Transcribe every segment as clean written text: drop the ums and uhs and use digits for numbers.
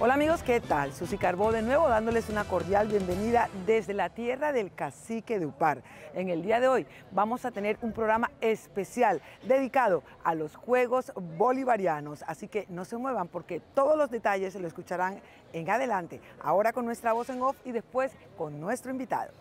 Hola amigos, ¿qué tal? Susy Carbó de nuevo dándoles una cordial bienvenida desde la tierra del cacique de Upar. En el día de hoy vamos a tener un programa especial dedicado a los Juegos Bolivarianos, así que no se muevan porque todos los detalles se lo escucharán en adelante, ahora con nuestra voz en off y después con nuestro invitado.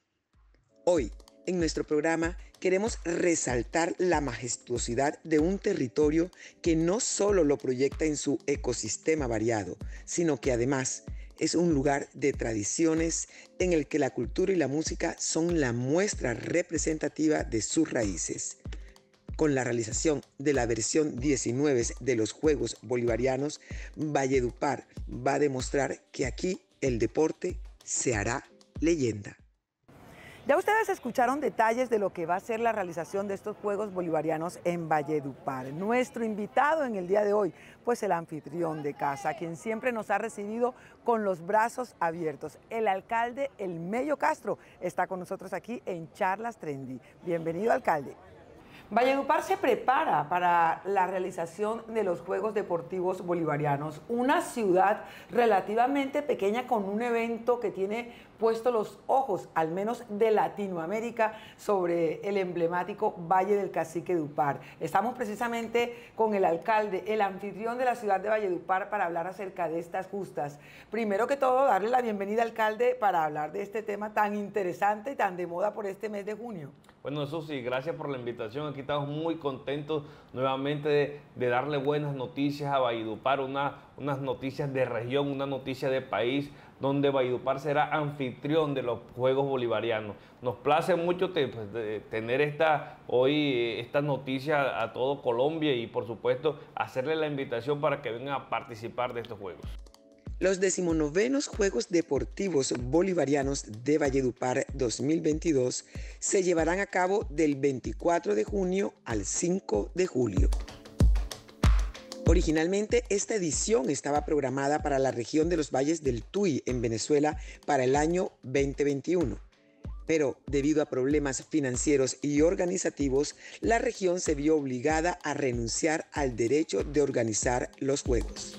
Hoy, en nuestro programa, queremos resaltar la majestuosidad de un territorio que no solo lo proyecta en su ecosistema variado, sino que además es un lugar de tradiciones en el que la cultura y la música son la muestra representativa de sus raíces. Con la realización de la versión 19 de los Juegos Bolivarianos, Valledupar va a demostrar que aquí el deporte se hará leyenda. Ya ustedes escucharon detalles de lo que va a ser la realización de estos Juegos Bolivarianos en Valledupar. Nuestro invitado en el día de hoy, pues el anfitrión de casa, quien siempre nos ha recibido con los brazos abiertos. El alcalde Elmeyo Castro está con nosotros aquí en Charlas Trendy. Bienvenido, alcalde. Valledupar se prepara para la realización de los Juegos Deportivos Bolivarianos, una ciudad relativamente pequeña con un evento que tiene puestos los ojos, al menos de Latinoamérica, sobre el emblemático Valle del Cacique de Upar. Estamos precisamente con el alcalde, el anfitrión de la ciudad de Valledupar, para hablar acerca de estas justas. Primero que todo, darle la bienvenida, alcalde, para hablar de este tema tan interesante y tan de moda por este mes de junio. Bueno, Susy, gracias por la invitación. Aquí estamos muy contentos nuevamente de darle buenas noticias a Valledupar, unas noticias de región, una noticia de país, donde Valledupar será anfitrión de los Juegos Bolivarianos. Nos place mucho tener esta noticia a todo Colombia y, por supuesto, hacerle la invitación para que vengan a participar de estos Juegos. Los 19º Juegos Deportivos Bolivarianos de Valledupar 2022 se llevarán a cabo del 24 de junio al 5 de julio. Originalmente, esta edición estaba programada para la región de los Valles del Tuy, en Venezuela, para el año 2021. Pero debido a problemas financieros y organizativos, la región se vio obligada a renunciar al derecho de organizar los Juegos.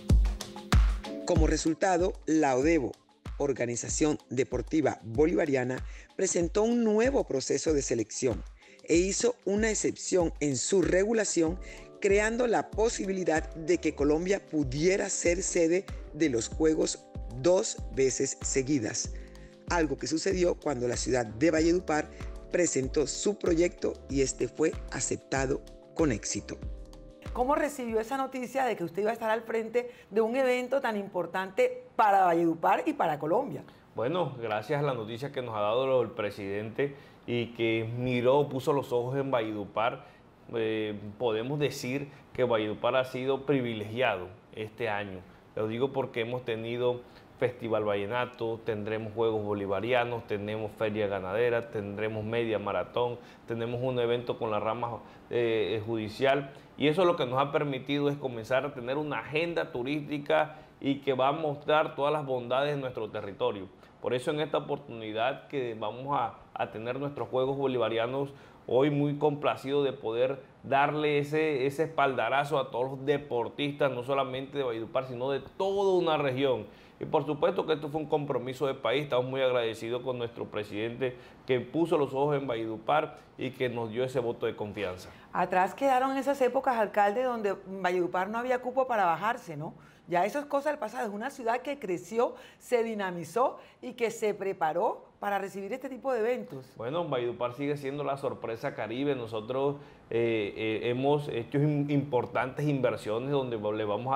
Como resultado, la ODEBO, Organización Deportiva Bolivariana, presentó un nuevo proceso de selección e hizo una excepción en su regulación, creando la posibilidad de que Colombia pudiera ser sede de los Juegos 2 veces seguidas, algo que sucedió cuando la ciudad de Valledupar presentó su proyecto y este fue aceptado con éxito. ¿Cómo recibió esa noticia de que usted iba a estar al frente de un evento tan importante para Valledupar y para Colombia? Bueno, gracias a la noticia que nos ha dado el presidente y que puso los ojos en Valledupar, podemos decir que Valledupar ha sido privilegiado este año. Lo digo porque hemos tenido Festival Vallenato, tendremos Juegos Bolivarianos, tenemos Feria Ganadera, tendremos Media Maratón, tenemos un evento con la rama judicial, y eso lo que nos ha permitido es comenzar a tener una agenda turística y que va a mostrar todas las bondades de nuestro territorio. Por eso en esta oportunidad que vamos a tener nuestros Juegos Bolivarianos, hoy muy complacido de poder darle ese espaldarazo a todos los deportistas, no solamente de Valledupar, sino de toda una región. Y por supuesto que esto fue un compromiso de país. Estamos muy agradecidos con nuestro presidente que puso los ojos en Valledupar y que nos dio ese voto de confianza. Atrás quedaron esas épocas, alcalde, donde en Valledupar no había cupo para bajarse, ¿no? Ya eso es cosa del pasado. Es una ciudad que creció, se dinamizó y que se preparó para recibir este tipo de eventos. Bueno, Valledupar sigue siendo la sorpresa Caribe. Nosotros hemos hecho importantes inversiones donde le vamos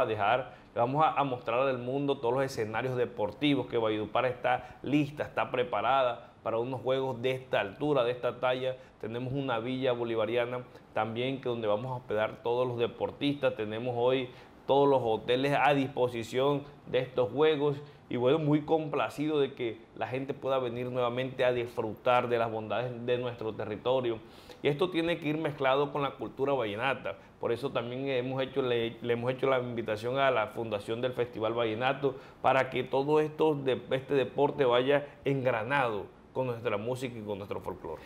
a mostrar al mundo todos los escenarios deportivos, que Valledupar está lista, está preparada para unos juegos de esta altura, de esta talla. Tenemos una villa bolivariana también donde vamos a hospedar todos los deportistas. Tenemos hoy todos los hoteles a disposición de estos juegos y bueno, muy complacido de que la gente pueda venir nuevamente a disfrutar de las bondades de nuestro territorio. Y esto tiene que ir mezclado con la cultura vallenata. Por eso también le hemos hecho la invitación a la Fundación del Festival Vallenato para que todo este deporte vaya engranado con nuestra música y con nuestro folclore.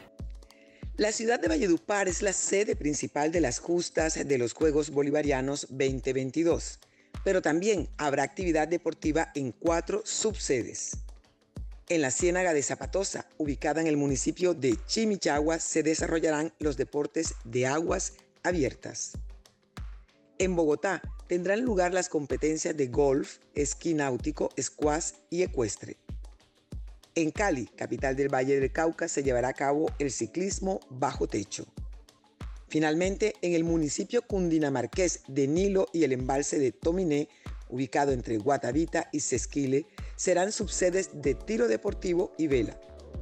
La ciudad de Valledupar es la sede principal de las justas de los Juegos Bolivarianos 2022. pero también habrá actividad deportiva en 4 subsedes. En la Ciénaga de Zapatosa, ubicada en el municipio de Chimichagua, se desarrollarán los deportes de aguas abiertas. En Bogotá tendrán lugar las competencias de golf, esquí náutico, squash y ecuestre. En Cali, capital del Valle del Cauca, se llevará a cabo el ciclismo bajo techo. Finalmente, en el municipio cundinamarqués de Nilo y el embalse de Tominé, ubicado entre Guatavita y Sesquile, serán subsedes de tiro deportivo y vela.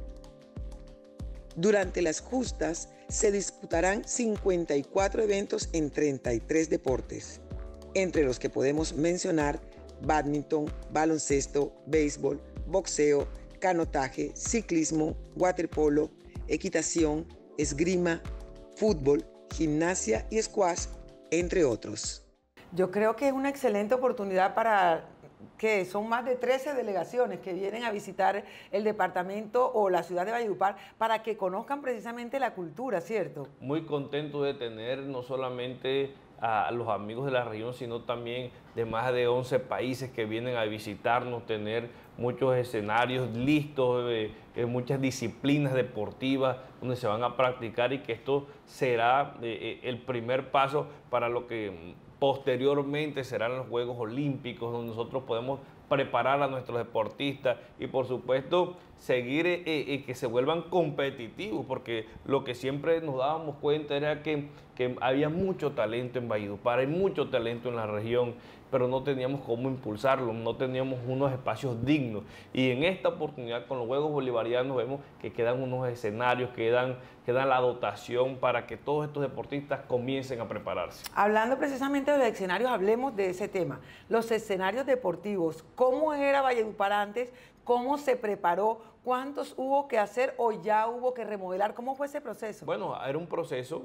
Durante las justas se disputarán 54 eventos en 33 deportes, entre los que podemos mencionar bádminton, baloncesto, béisbol, boxeo, canotaje, ciclismo, waterpolo, equitación, esgrima, fútbol, gimnasia y squash, entre otros. Yo creo que es una excelente oportunidad para que son más de 13 delegaciones que vienen a visitar el departamento o la ciudad de Valledupar para que conozcan precisamente la cultura, ¿cierto? Muy contento de tener no solamente a los amigos de la región, sino también de más de 11 países que vienen a visitarnos, tener muchos escenarios listos, muchas disciplinas deportivas donde se van a practicar, y que esto será el primer paso para lo que posteriormente serán los Juegos Olímpicos, donde nosotros podemos preparar a nuestros deportistas y, por supuesto, seguir que se vuelvan competitivos, porque lo que siempre nos dábamos cuenta era que había mucho talento en Valledupar, hay mucho talento en la región, pero no teníamos cómo impulsarlo, no teníamos unos espacios dignos. Y en esta oportunidad con los Juegos Bolivarianos vemos que quedan unos escenarios, quedan la dotación para que todos estos deportistas comiencen a prepararse. Hablando precisamente de los escenarios, hablemos de ese tema. Los escenarios deportivos, ¿cómo era Valledupar antes? ¿Cómo se preparó? ¿Cuántos hubo que hacer o ya hubo que remodelar? ¿Cómo fue ese proceso? Bueno, era un proceso,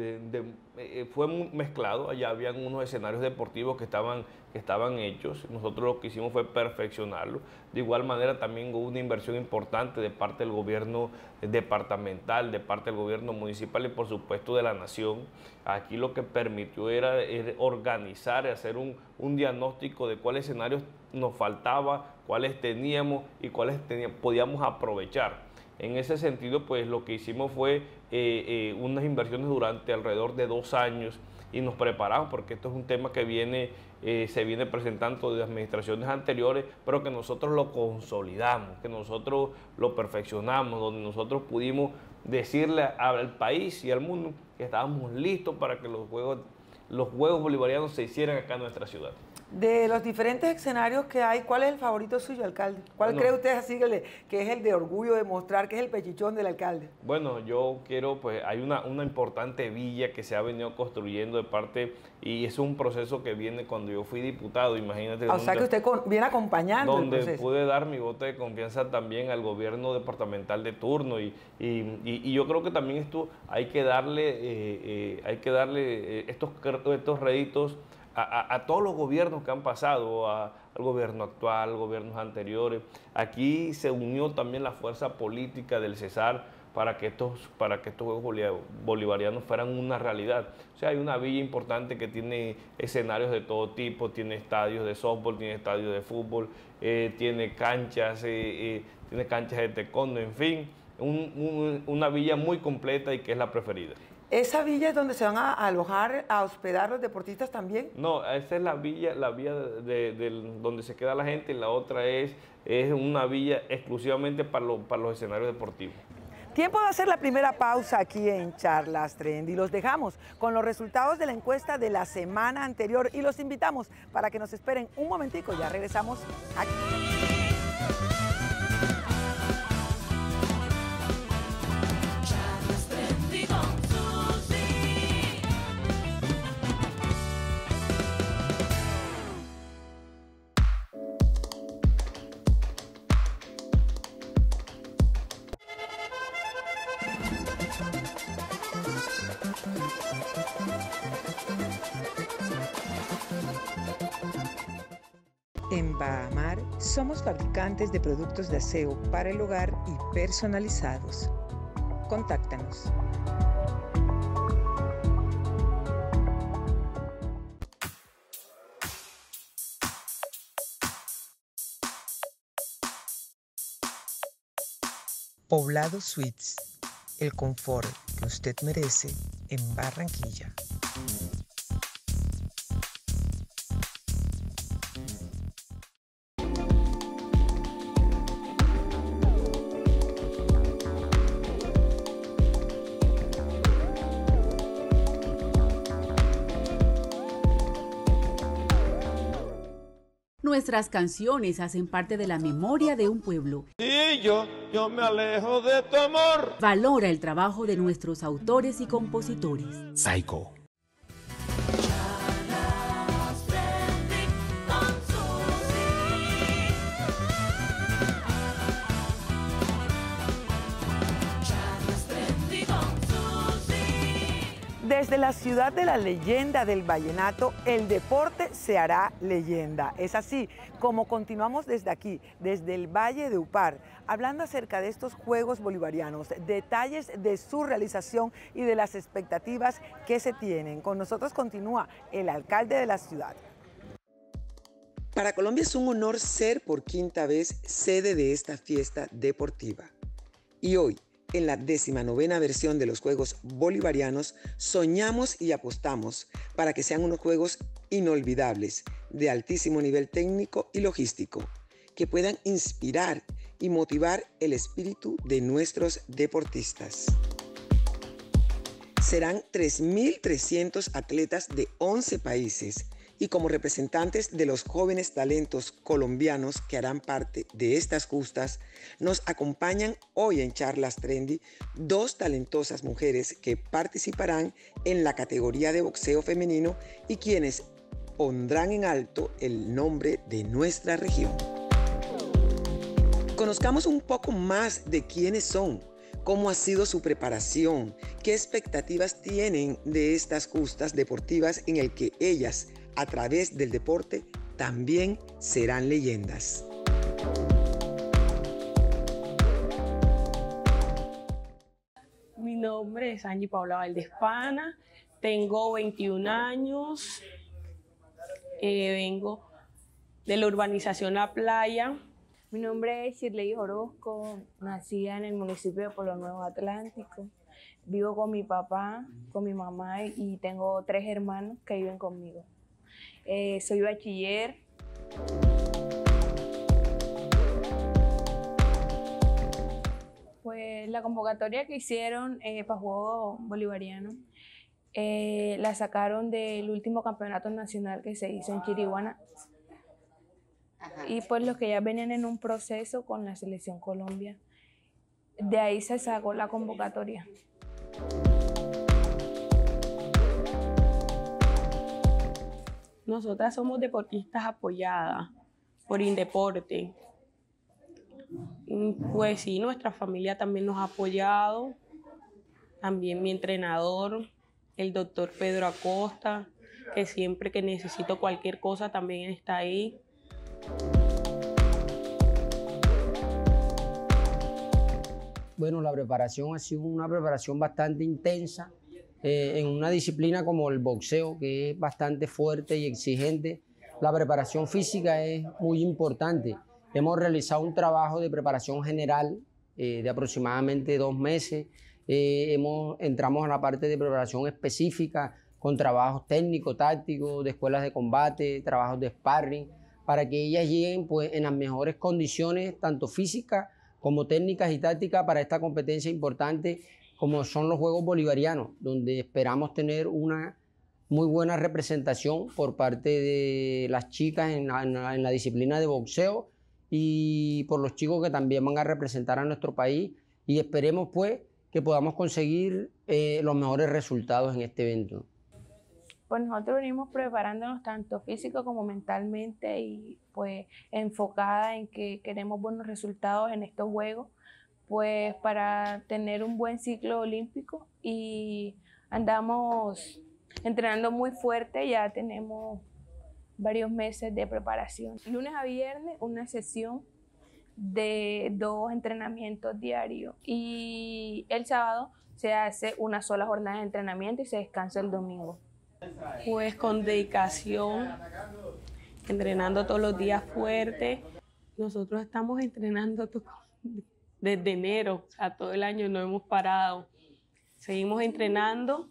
fue mezclado. Allá habían unos escenarios deportivos que estaban hechos. Nosotros lo que hicimos fue perfeccionarlo. De igual manera también hubo una inversión importante de parte del gobierno departamental, de parte del gobierno municipal y por supuesto de la nación. Aquí lo que permitió era organizar, hacer un diagnóstico de cuáles escenarios nos faltaba, cuáles teníamos y cuáles podíamos aprovechar. En ese sentido, pues lo que hicimos fue unas inversiones durante alrededor de 2 años y nos preparamos, porque esto es un tema que se viene presentando de administraciones anteriores, pero que nosotros lo consolidamos, que nosotros lo perfeccionamos, donde nosotros pudimos decirle al país y al mundo que estábamos listos para que los Juegos Bolivarianos se hicieran acá en nuestra ciudad. De los diferentes escenarios que hay, ¿cuál es el favorito suyo, alcalde? ¿Cuál cree usted así que es el de orgullo de mostrar, que es el pechichón del alcalde? Bueno, yo quiero, pues hay una importante villa que se ha venido construyendo de parte, y es un proceso que viene cuando yo fui diputado, imagínate. O sea que usted viene acompañando el proceso. Donde pude dar mi voto de confianza también al gobierno departamental de turno, y yo creo que también esto hay que darle estos réditos a todos los gobiernos que han pasado, al gobierno actual, gobiernos anteriores. Aquí se unió también la fuerza política del Cesar para que estos Juegos Bolivarianos fueran una realidad. O sea, hay una villa importante que tiene escenarios de todo tipo, tiene estadios de softball, tiene estadios de fútbol, tiene canchas de taekwondo, en fin, una villa muy completa y que es la preferida. ¿Esa villa es donde se van a alojar, a hospedar los deportistas también? No, esa es la villa donde se queda la gente, y la otra es una villa exclusivamente para los escenarios deportivos. Tiempo de hacer la primera pausa aquí en Charlas Trendy. Los dejamos con los resultados de la encuesta de la semana anterior y los invitamos para que nos esperen un momentico. Ya regresamos aquí. En Bahamar somos fabricantes de productos de aseo para el hogar y personalizados. Contáctanos. Poblado Suites, el confort que usted merece en Barranquilla. Nuestras canciones hacen parte de la memoria de un pueblo. Y yo me alejo de tu amor. Valora el trabajo de nuestros autores y compositores. Psycho. Desde la ciudad de la leyenda del vallenato, el deporte se hará leyenda. Es así como continuamos desde aquí, desde el Valle de Upar, hablando acerca de estos Juegos Bolivarianos, detalles de su realización y de las expectativas que se tienen. Con nosotros continúa el alcalde de la ciudad. Para Colombia es un honor ser por quinta vez sede de esta fiesta deportiva. Y hoy, en la 19ª versión de los Juegos Bolivarianos, soñamos y apostamos para que sean unos Juegos inolvidables, de altísimo nivel técnico y logístico, que puedan inspirar y motivar el espíritu de nuestros deportistas. Serán 3.300 atletas de 11 países y como representantes de los jóvenes talentos colombianos que harán parte de estas justas, nos acompañan hoy en Charlas Trendy dos talentosas mujeres que participarán en la categoría de boxeo femenino y quienes pondrán en alto el nombre de nuestra región. Conozcamos un poco más de quiénes son, cómo ha sido su preparación, qué expectativas tienen de estas justas deportivas en el que ellas, a través del deporte, también serán leyendas. Mi nombre es Angie Paula Valdespana, tengo 21 años, vengo de la urbanización La Playa. Mi nombre es Shirley Orozco, nacida en el municipio de Pueblo Nuevo Atlántico. Vivo con mi papá, con mi mamá y tengo 3 hermanos que viven conmigo. Soy bachiller. Pues la convocatoria que hicieron para Juego Bolivariano la sacaron del último campeonato nacional que se hizo en Chiriguaná. Y pues los que ya venían en un proceso con la Selección Colombia, de ahí se sacó la convocatoria. Nosotras somos deportistas apoyadas por Indeporte. Pues sí, nuestra familia también nos ha apoyado, también mi entrenador, el doctor Pedro Acosta, que siempre que necesito cualquier cosa también está ahí. Bueno, la preparación ha sido una preparación bastante intensa en una disciplina como el boxeo, que es bastante fuerte y exigente. La preparación física es muy importante. Hemos realizado un trabajo de preparación general de aproximadamente 2 meses. Entramos a la parte de preparación específica con trabajos técnicos, tácticos, de escuelas de combate, trabajos de sparring, para que ellas lleguen pues, en las mejores condiciones, tanto físicas como técnicas y tácticas, para esta competencia importante como son los Juegos Bolivarianos, donde esperamos tener una muy buena representación por parte de las chicas en la disciplina de boxeo y por los chicos que también van a representar a nuestro país, y esperemos pues que podamos conseguir los mejores resultados en este evento. Pues nosotros venimos preparándonos tanto físico como mentalmente y pues enfocada en que queremos buenos resultados en estos Juegos, pues para tener un buen ciclo olímpico, y andamos entrenando muy fuerte, ya tenemos varios meses de preparación. Lunes a viernes una sesión de 2 entrenamientos diarios y el sábado se hace una sola jornada de entrenamiento y se descansa el domingo. Pues con dedicación, entrenando todos los días fuerte. Nosotros estamos entrenando desde enero, o sea, todo el año no hemos parado. Seguimos entrenando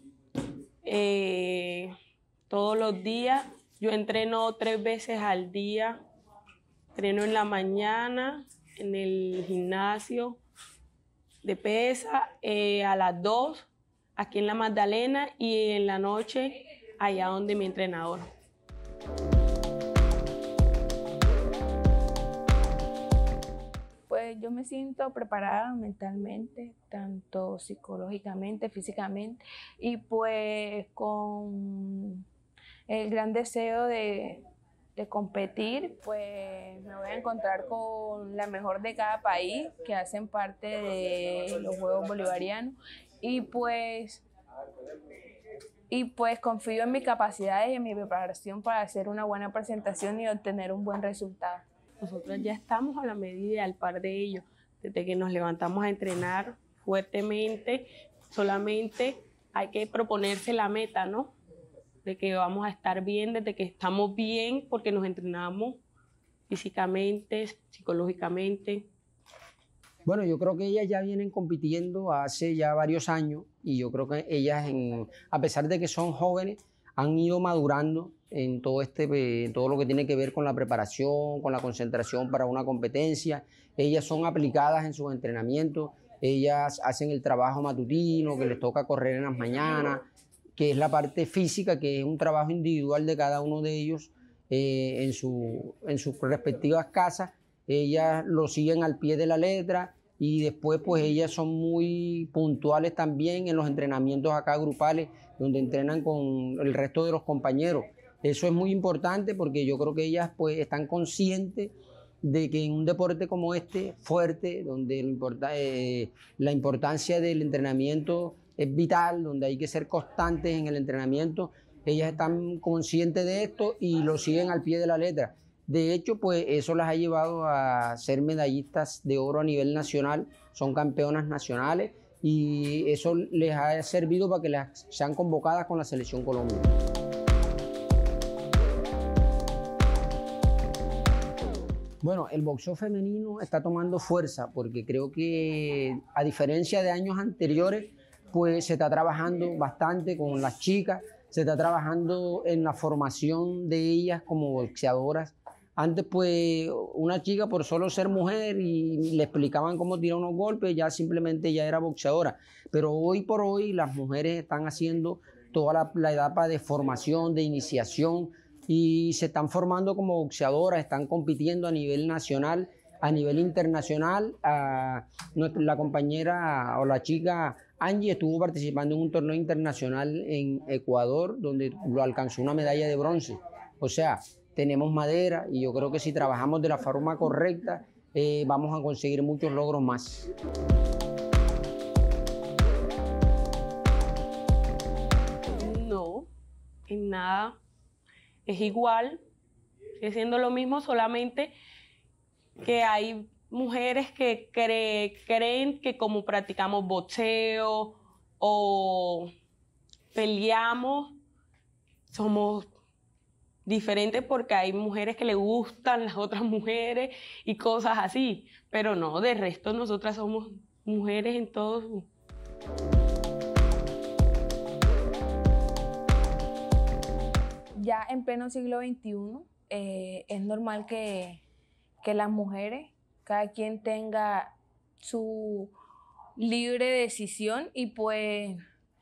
todos los días. Yo entreno 3 veces al día. Entreno en la mañana, en el gimnasio de pesa, a las 2, aquí en La Magdalena, y en la noche, allá donde mi entrenador. Pues yo me siento preparada mentalmente, tanto psicológicamente, físicamente, y pues con el gran deseo de competir, pues me voy a encontrar con la mejor de cada país que hacen parte de los Juegos Bolivarianos, y pues confío en mis capacidades y en mi preparación para hacer una buena presentación y obtener un buen resultado. Nosotros ya estamos a la medida, al par de ellos, desde que nos levantamos a entrenar fuertemente. Solamente hay que proponerse la meta, ¿no? De que vamos a estar bien, desde que estamos bien, porque nos entrenamos físicamente, psicológicamente. Bueno, yo creo que ellas ya vienen compitiendo hace ya varios años y yo creo que ellas, a pesar de que son jóvenes, han ido madurando en todo lo que tiene que ver con la preparación, con la concentración para una competencia. Ellas son aplicadas en sus entrenamientos, ellas hacen el trabajo matutino, que les toca correr en las mañanas, que es la parte física, que es un trabajo individual de cada uno de ellos en sus respectivas casas. Ellas lo siguen al pie de la letra y después pues ellas son muy puntuales también en los entrenamientos acá grupales, donde entrenan con el resto de los compañeros. Eso es muy importante porque yo creo que ellas pues están conscientes de que en un deporte como este, fuerte, donde la importancia del entrenamiento es vital, donde hay que ser constantes en el entrenamiento, ellas están conscientes de esto y lo siguen al pie de la letra. De hecho, pues eso las ha llevado a ser medallistas de oro a nivel nacional, son campeonas nacionales y eso les ha servido para que sean convocadas con la Selección Colombia. Bueno, el boxeo femenino está tomando fuerza porque creo que a diferencia de años anteriores, pues se está trabajando bastante con las chicas, se está trabajando en la formación de ellas como boxeadoras. Antes pues una chica por solo ser mujer y le explicaban cómo tirar unos golpes, ya simplemente ya era boxeadora. Pero hoy por hoy las mujeres están haciendo toda la etapa de formación, de iniciación y se están formando como boxeadoras, están compitiendo a nivel nacional, a nivel internacional. La compañera o la chica Angie estuvo participando en un torneo internacional en Ecuador donde lo alcanzó una medalla de bronce. O sea, tenemos madera y yo creo que si trabajamos de la forma correcta vamos a conseguir muchos logros más. No, en nada. Es igual, sigue siendo lo mismo, solamente que hay mujeres que creen que como practicamos boxeo o peleamos, somos diferentes porque hay mujeres que le gustan las otras mujeres y cosas así, pero no, de resto nosotras somos mujeres en todo. Ya en pleno siglo XXI es normal que las mujeres, cada quien tenga su libre decisión y pues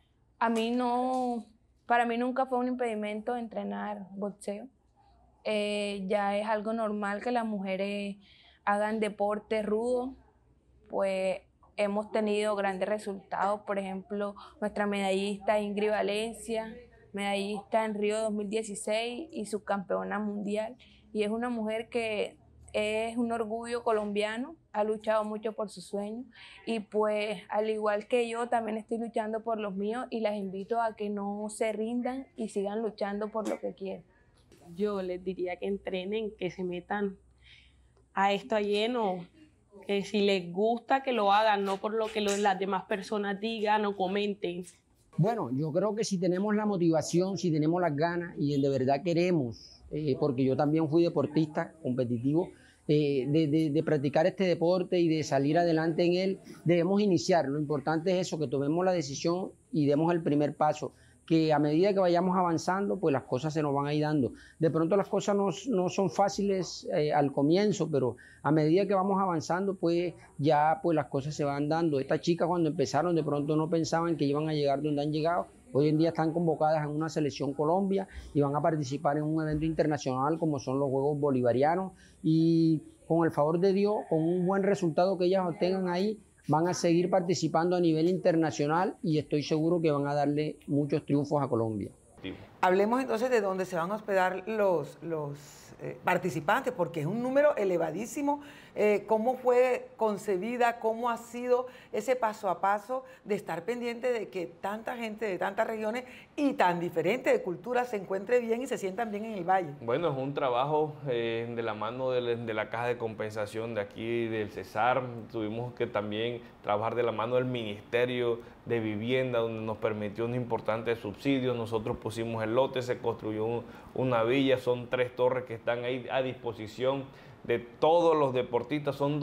para mí nunca fue un impedimento entrenar boxeo. Ya es algo normal que las mujeres hagan deporte rudo, pues hemos tenido grandes resultados, por ejemplo, nuestra medallista Ingrid Valencia, medallista en Río 2016 y subcampeona mundial, y es una mujer que es un orgullo colombiano, ha luchado mucho por sus sueños y pues al igual que yo también estoy luchando por los míos y las invito a que no se rindan y sigan luchando por lo que quieren. Yo les diría que entrenen, que se metan a esto a lleno, que si les gusta que lo hagan, no por lo que las demás personas digan o comenten. Bueno, yo creo que si tenemos la motivación, si tenemos las ganas y de verdad queremos, porque yo también fui deportista competitivo, de practicar este deporte y de salir adelante en él, debemos iniciar. Lo importante es eso, que tomemos la decisión y demos el primer paso, que a medida que vayamos avanzando, pues las cosas se nos van a ir dando. De pronto las cosas no son fáciles al comienzo, pero a medida que vamos avanzando, pues ya pues las cosas se van dando. Estas chicas cuando empezaron de pronto no pensaban que iban a llegar donde han llegado. Hoy en día están convocadas en una selección Colombia y van a participar en un evento internacional como son los Juegos Bolivarianos, y con el favor de Dios, con un buen resultado que ellas obtengan ahí, van a seguir participando a nivel internacional y estoy seguro que van a darle muchos triunfos a Colombia. Hablemos entonces de dónde se van a hospedar los participantes, porque es un número elevadísimo. ¿Cómo fue concebida? ¿Cómo ha sido ese paso a paso de estar pendiente de que tanta gente de tantas regiones y tan diferentes de culturas se encuentre bien y se sientan bien en el valle? Bueno, es un trabajo de la mano de la Caja de Compensación de aquí, del Cesar. Tuvimos que también trabajar de la mano del Ministerio de Vivienda, donde nos permitió un importante subsidio. Nosotros pusimos el lote, se construyó una villa, son 3 torres que están ahí a disposición de todos los deportistas. Son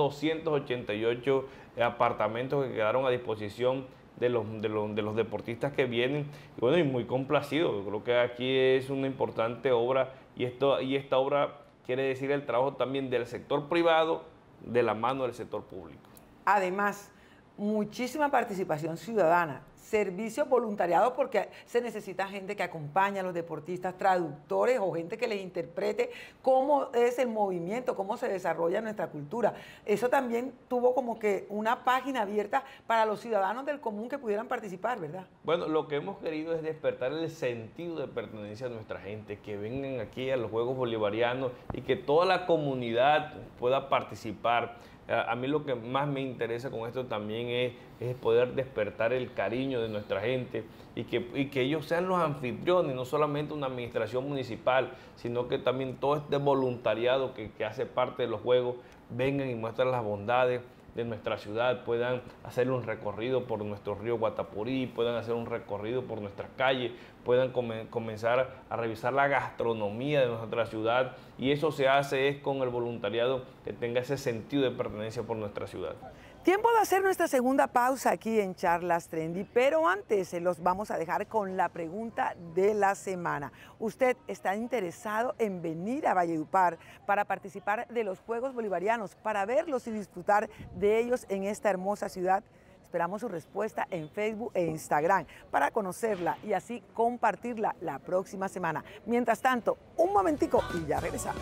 288 apartamentos que quedaron a disposición de los deportistas que vienen. Y bueno, y muy complacido. Yo creo que aquí es una importante obra y esta obra quiere decir el trabajo también del sector privado de la mano del sector público. Además, muchísima participación ciudadana, servicio voluntariado, porque se necesita gente que acompañe a los deportistas, traductores o gente que les interprete cómo es el movimiento, cómo se desarrolla nuestra cultura. Eso también tuvo como que una página abierta para los ciudadanos del común que pudieran participar, ¿verdad? Bueno, lo que hemos querido es despertar el sentido de pertenencia a nuestra gente, que vengan aquí a los Juegos Bolivarianos y que toda la comunidad pueda participar. A mí lo que más me interesa con esto también es poder despertar el cariño de nuestra gente y que ellos sean los anfitriones, no solamente una administración municipal, sino que también todo este voluntariado que hace parte de los Juegos vengan y muestren las bondades de nuestra ciudad, puedan hacer un recorrido por nuestro río Guatapurí, puedan hacer un recorrido por nuestras calles, puedan comenzar a revisar la gastronomía de nuestra ciudad, y eso se hace es con el voluntariado que tenga ese sentido de pertenencia por nuestra ciudad. Tiempo de hacer nuestra segunda pausa aquí en Charlas Trendy, pero antes los vamos a dejar con la pregunta de la semana. ¿Usted está interesado en venir a Valledupar para participar de los Juegos Bolivarianos, para verlos y disfrutar de ellos en esta hermosa ciudad? Esperamos su respuesta en Facebook e Instagram para conocerla y así compartirla la próxima semana. Mientras tanto, un momentico y ya regresamos.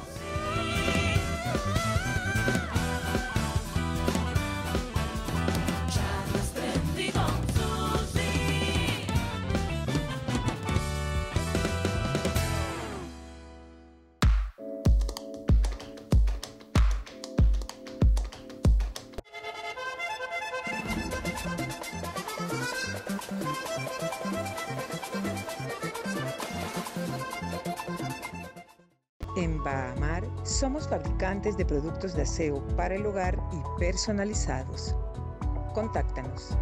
En Bahamar somos fabricantes de productos de aseo para el hogar y personalizados. Contáctanos.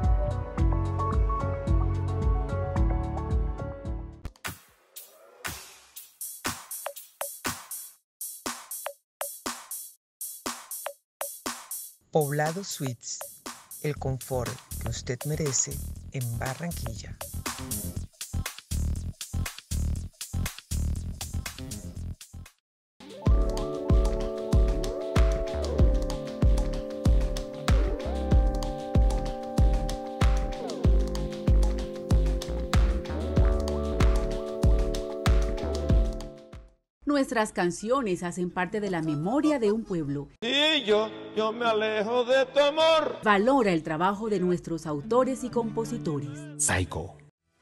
Poblado Suites, el confort que usted merece en Barranquilla. Nuestras canciones hacen parte de la memoria de un pueblo. Y yo me alejo de tu amor. Valora el trabajo de nuestros autores y compositores. Psycho.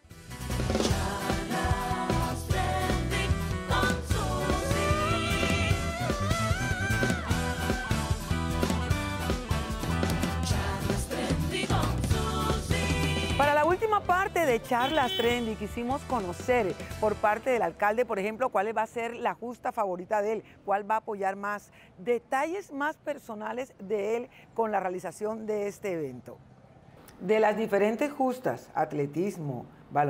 Para la última parte de Charlas Trendy quisimos conocer por parte del alcalde, por ejemplo, cuál va a ser la justa favorita de él, cuál va a apoyar más, detalles más personales de él con la realización de este evento. De las diferentes justas, atletismo,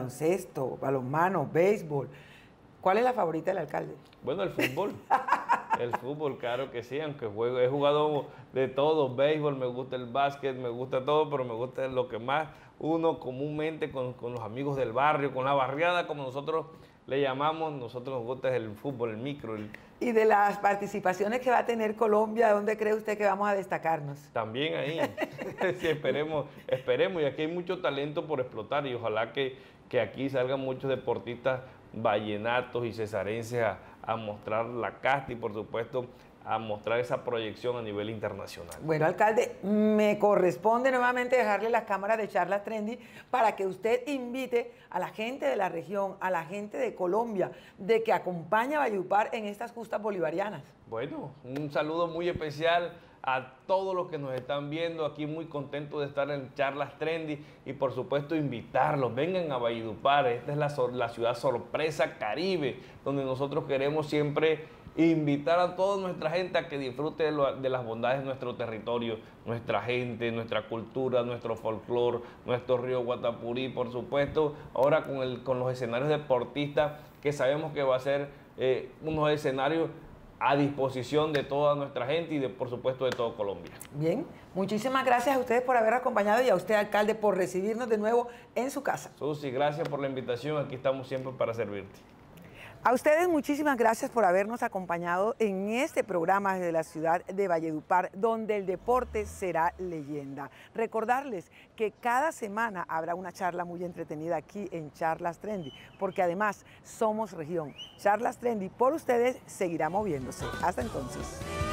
baloncesto, balonmano, béisbol, ¿cuál es la favorita del alcalde? Bueno, el fútbol. El fútbol, claro que sí, aunque he jugado de todo, béisbol, me gusta el básquet, me gusta todo, pero me gusta lo que más uno comúnmente con los amigos del barrio, con la barriada, como nosotros le llamamos, nosotros nos gusta el fútbol, el micro. Y de las participaciones que va a tener Colombia, ¿dónde cree usted que vamos a destacarnos? También ahí, sí, esperemos, y aquí hay mucho talento por explotar y ojalá que aquí salgan muchos deportistas vallenatos y cesarenses a mostrar la casta y por supuesto a mostrar esa proyección a nivel internacional. Bueno, alcalde, me corresponde nuevamente dejarle las cámaras de Charlas Trendy para que usted invite a la gente de la región, a la gente de Colombia, de que acompañe a Valledupar en estas justas bolivarianas. Bueno, un saludo muy especial a todos los que nos están viendo aquí, muy contentos de estar en Charlas Trendy y por supuesto invitarlos, vengan a Valledupar, esta es la ciudad sorpresa Caribe, donde nosotros queremos siempre invitar a toda nuestra gente a que disfrute de las bondades de nuestro territorio, nuestra gente, nuestra cultura, nuestro folclore, nuestro río Guatapurí, por supuesto, ahora con los escenarios deportistas que sabemos que va a ser unos escenarios a disposición de toda nuestra gente y por supuesto de todo Colombia. Bien, muchísimas gracias a ustedes por haber acompañado y a usted, alcalde, por recibirnos de nuevo en su casa. Susi, gracias por la invitación, aquí estamos siempre para servirte. A ustedes muchísimas gracias por habernos acompañado en este programa desde la ciudad de Valledupar, donde el deporte será leyenda. Recordarles que cada semana habrá una charla muy entretenida aquí en Charlas Trendy, porque además somos región. Charlas Trendy por ustedes seguirá moviéndose. Hasta entonces.